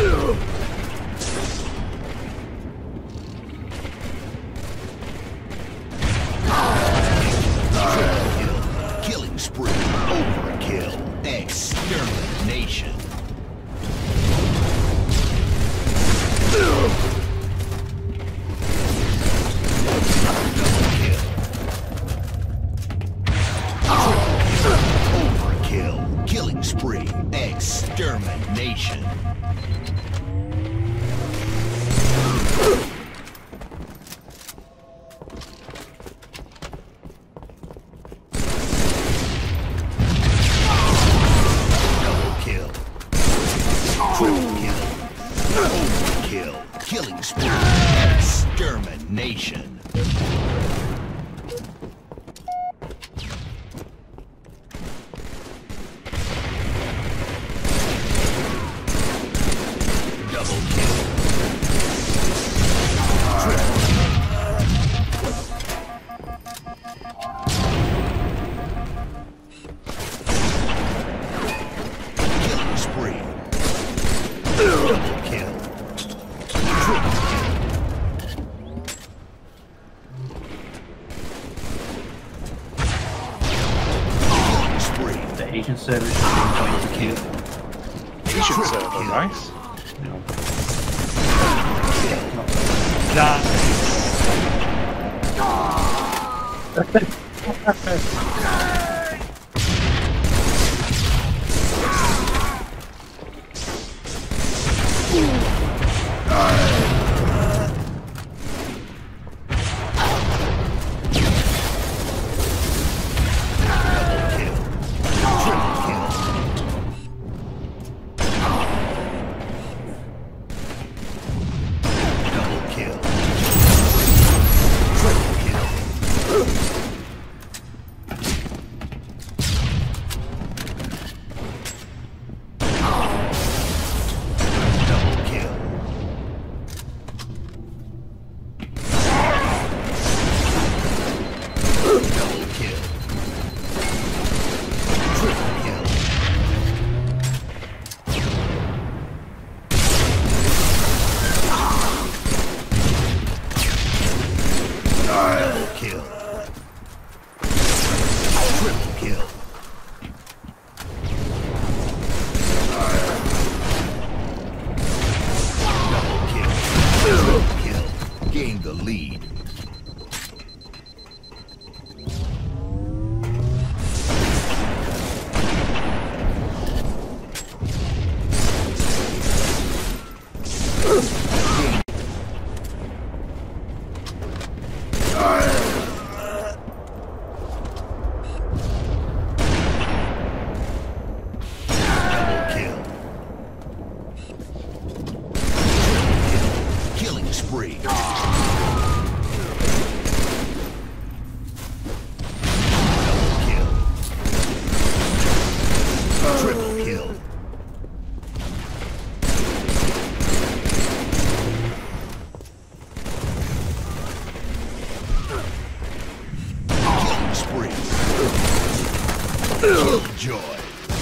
Killing spree. Overkill. Extermination. Overkill. Killing spree. Extermination. Overkill. Killing spree. Extermination. Double kill. Killing spree. Double kill. Triple kill. Killing spree. The Asian server should be going to kill. Asian server, nice. No. Gain the lead. Spree. Triple kill. Killing spree. Killjoy.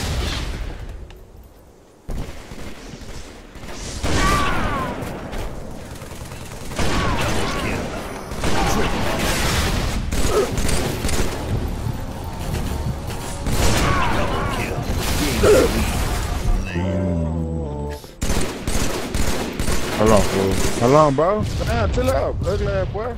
Hold on, fool. Hold on, bro. Damn, chill out. Ugly ass boy.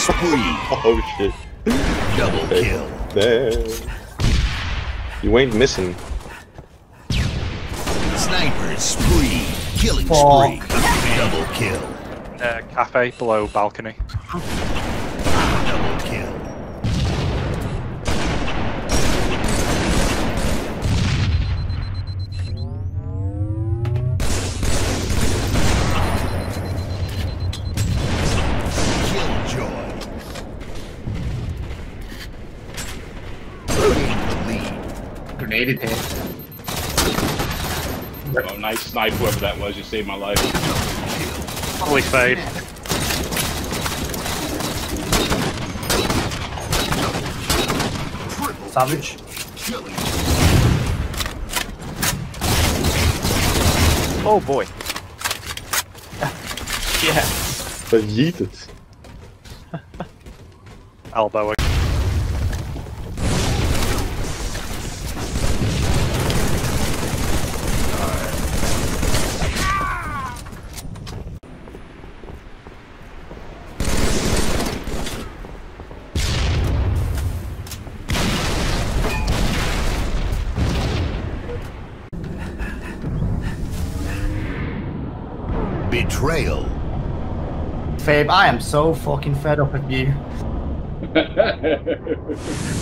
spree. Oh shit. Double kill. There. You ain't missing. Sniper spree. Killing Fuck. spree. Double kill. Cafe below balcony. Double kill. Killjoy. Gain the lead. Grenaded here. Oh, nice snipe, whoever that was. You saved my life. Holy fade. Savage. Killing. Oh boy. Yeah. Dat yeet het. Elbow. Betrayal. Fabe, I am so fucking fed up with you.